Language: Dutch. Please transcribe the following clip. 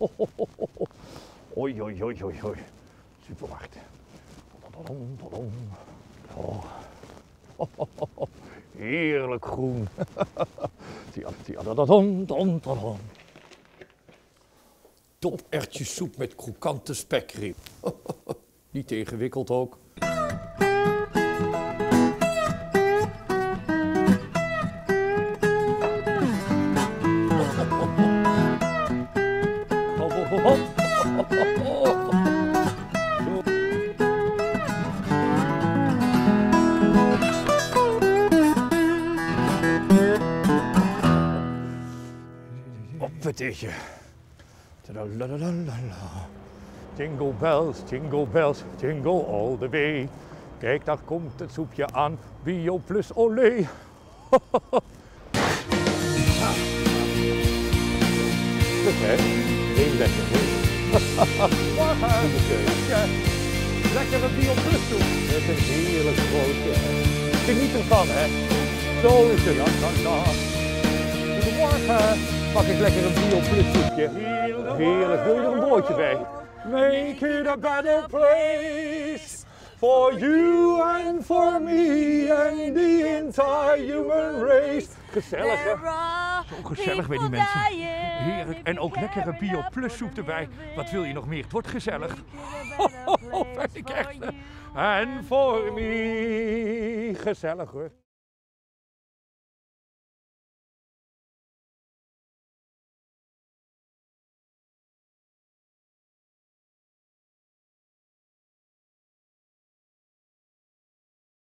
Oei, oei, oei, oei, oei. Supermarkt. Oh. Heerlijk groen. Toperwtjessoep met krokante spekrib. Niet te ingewikkeld ook. Oppeteetje. Jingle bells, jingle all the way. Kijk, daar komt het soepje aan, bio plus olé. Goed hè, heel lekker hè. Morgen, lekkere bio plus soep. Het is een heerlijk broodje. Geniet ervan hè. Zo is het. Goedemorgen. Pak ik lekker een bio plus soepje. Heerlijk, wil je er een broodje bij? Make it a better place for you and for me and the entire human race. Gezellig hè? Zo gezellig bij die mensen. Heerlijk. En ook lekkere bio plus soep erbij. Wat wil je nog meer? Het wordt gezellig. Vind ik echt. En voor me. Gezellig hoor.